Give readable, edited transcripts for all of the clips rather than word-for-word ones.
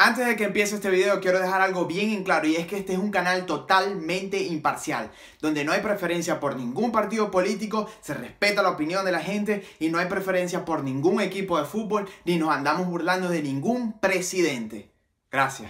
Antes de que empiece este video quiero dejar algo bien en claro, y es que este es un canal totalmente imparcial, donde no hay preferencia por ningún partido político, se respeta la opinión de la gente y no hay preferencia por ningún equipo de fútbol, ni nos andamos burlando de ningún presidente. Gracias.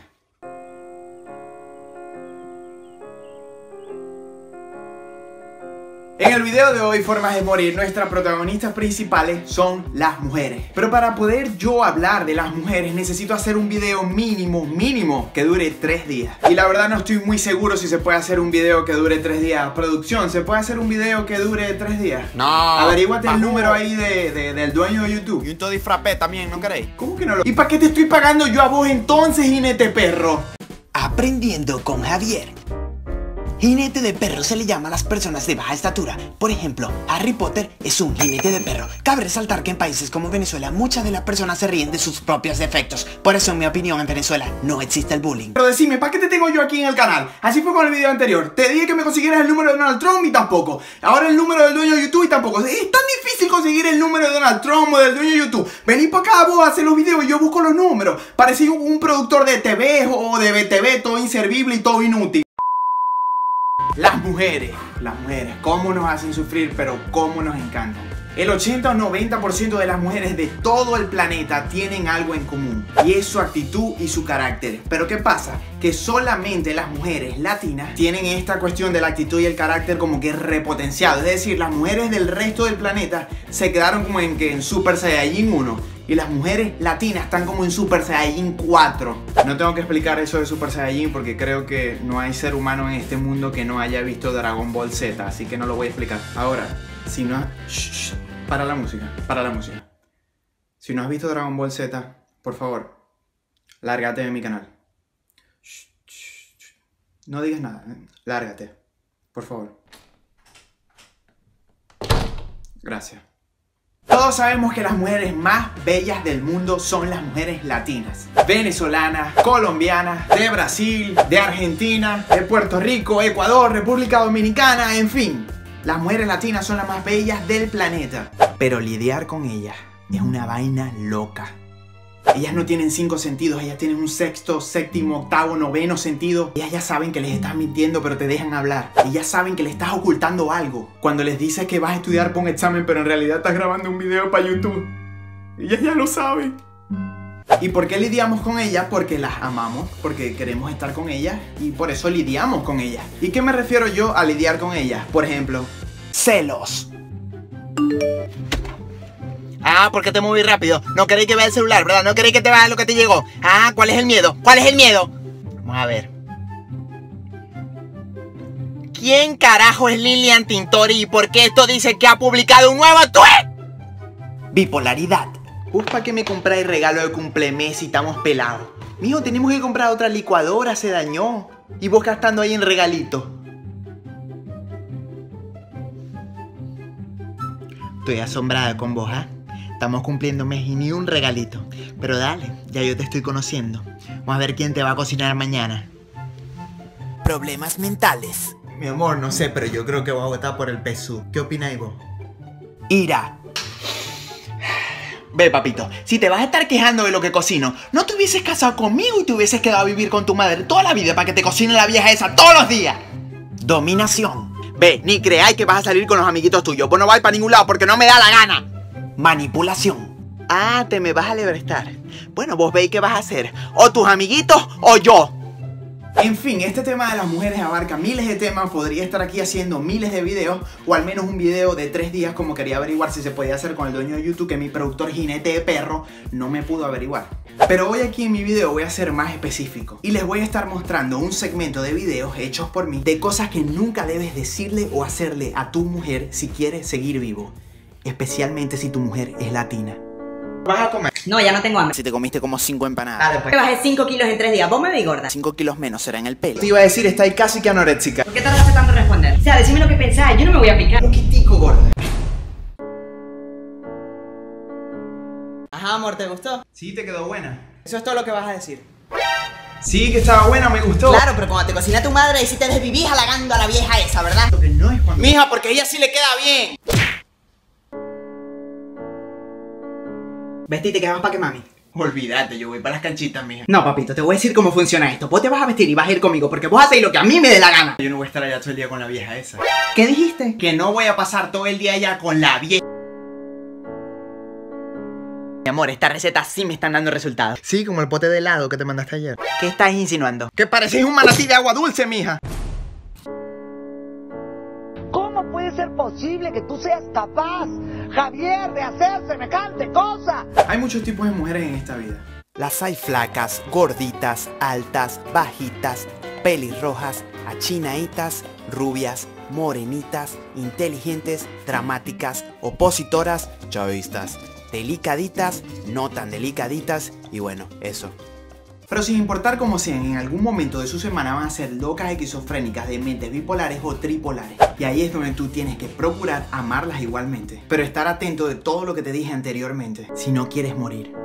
En el video de hoy, Formas de Morir, nuestras protagonistas principales son las mujeres. Pero para poder yo hablar de las mujeres necesito hacer un video mínimo que dure 3 días. Y la verdad no estoy muy seguro si se puede hacer un video que dure 3 días. Producción, ¿se puede hacer un video que dure 3 días? No. Averíguate el número ahí del dueño de YouTube. Y un toddy frappé también, ¿no queréis? ¿Cómo que no lo...? ¿Y para qué te estoy pagando yo a vos entonces, jinete perro? Aprendiendo con Javier. Jinete de perro se le llama a las personas de baja estatura. Por ejemplo, Harry Potter es un jinete de perro. Cabe resaltar que en países como Venezuela muchas de las personas se ríen de sus propios defectos. Por eso, en mi opinión, en Venezuela no existe el bullying. Pero decime, ¿para qué te tengo yo aquí en el canal? Así fue con el video anterior. Te dije que me consiguieras el número de Donald Trump y tampoco. Ahora el número del dueño de YouTube y tampoco. Es tan difícil conseguir el número de Donald Trump o del dueño de YouTube. Vení para acá vos a hacer los videos y yo busco los números. Parecí un productor de TV o de BTV, todo inservible y todo inútil. Las mujeres, cómo nos hacen sufrir, pero cómo nos encantan. El 80 o 90% de las mujeres de todo el planeta tienen algo en común, y es su actitud y su carácter. Pero ¿qué pasa? Que solamente las mujeres latinas tienen esta cuestión de la actitud y el carácter como que repotenciado. Es decir, las mujeres del resto del planeta se quedaron como en Super Saiyajin 1. Y las mujeres latinas están como en Super Saiyajin 4. No tengo que explicar eso de Super Saiyajin porque creo que no hay ser humano en este mundo que no haya visto Dragon Ball Z. Así que no lo voy a explicar. Ahora, si no... para la música. Si no has visto Dragon Ball Z, por favor, lárgate de mi canal. No digas nada, lárgate. Por favor. Gracias. Todos sabemos que las mujeres más bellas del mundo son las mujeres latinas. Venezolanas, colombianas, de Brasil, de Argentina, de Puerto Rico, Ecuador, República Dominicana, en fin. Las mujeres latinas son las más bellas del planeta. Pero lidiar con ellas es una vaina loca. Ellas no tienen 5 sentidos, ellas tienen un sexto, séptimo, octavo, noveno sentido. Ellas ya saben que les estás mintiendo, pero te dejan hablar. Ellas saben que le estás ocultando algo. Cuando les dices que vas a estudiar para un examen, pero en realidad estás grabando un video para YouTube. Ellas ya lo saben. ¿Y por qué lidiamos con ellas? Porque las amamos, porque queremos estar con ellas y por eso lidiamos con ellas. ¿Y qué me refiero yo a lidiar con ellas? Por ejemplo, celos. Ah, porque te moví rápido. No queréis que vea el celular, ¿verdad? No queréis que te vea lo que te llegó. Ah, ¿cuál es el miedo? ¿Cuál es el miedo? Vamos a ver. ¿Quién carajo es Lilian Tintori y por qué esto dice que ha publicado un nuevo tweet? Bipolaridad. ¿Para qué me compráis regalo de cumplemes si estamos pelados? Mijo, tenemos que comprar otra licuadora, se dañó. Y vos gastando ahí en regalitos. Estoy asombrada con vos, ¿ah? Estamos cumpliendo mes y ni un regalito. Pero dale, ya yo te estoy conociendo. Vamos a ver quién te va a cocinar mañana. Problemas mentales. Mi amor, no sé, pero yo creo que voy a votar por el PSU. ¿Qué opináis vos? Ira. Ve, papito, si te vas a estar quejando de lo que cocino, no te hubieses casado conmigo y te hubieses quedado a vivir con tu madre toda la vida para que te cocine la vieja esa todos los días. Dominación. Ve, ni creáis que vas a salir con los amiguitos tuyos. Vos no vais para ningún lado porque no me da la gana. Manipulación. Ah, te me vas a lebrestar. Bueno, vos veis qué vas a hacer. O tus amiguitos o yo. En fin, este tema de las mujeres abarca miles de temas. Podría estar aquí haciendo miles de videos, o al menos un video de 3 días, como quería averiguar si se podía hacer con el dueño de YouTube, que mi productor jinete de perro no me pudo averiguar. Pero hoy aquí en mi video voy a ser más específico y les voy a estar mostrando un segmento de videos hechos por mí de cosas que nunca debes decirle o hacerle a tu mujer si quieres seguir vivo, especialmente si tu mujer es latina. ¿Vas a comer? No, ya no tengo hambre. Si te comiste como 5 empanadas. Dale, pues. Me bajé 5 kilos en 3 días. ¿Vos me veis gorda? 5 kilos menos será en el pelo. Te iba a decir, está ahí casi que anoréxica. ¿Por qué tardaste tanto en responder? O sea, decime lo que pensás. Yo no me voy a picar. Un poquitico gorda. Ajá, amor, ¿te gustó? Sí, te quedó buena. Eso es todo lo que vas a decir. Sí, que estaba buena, me gustó. Claro, pero cuando te cocina tu madre y si te desvivís halagando a la vieja esa, ¿verdad? Lo que no es cuando... Mija, porque ella sí le queda bien. Vestite que vamos para que mami. Olvídate, yo voy para las canchitas, mija. No, papito, te voy a decir cómo funciona esto. Vos te vas a vestir y vas a ir conmigo porque vos hacéis lo que a mí me dé la gana. Yo no voy a estar allá todo el día con la vieja esa. ¿Qué dijiste? Que no voy a pasar todo el día allá con la vieja. Mi amor, estas recetas sí me están dando resultados. Sí, como el pote de helado que te mandaste ayer. ¿Qué estás insinuando? Que parecís un manatí de agua dulce, mija. ¿Cómo puede ser posible que tú seas capaz, Javier, de hacer semejante cosa? Hay muchos tipos de mujeres en esta vida. Las hay flacas, gorditas, altas, bajitas, pelirrojas, achinaditas, rubias, morenitas, inteligentes, dramáticas, opositoras, chavistas, delicaditas, no tan delicaditas y bueno, eso. Pero sin importar cómo sean, en algún momento de su semana van a ser locas, esquizofrénicas, dementes, bipolares o tripolares. Y ahí es donde tú tienes que procurar amarlas igualmente. Pero estar atento de todo lo que te dije anteriormente, si no quieres morir.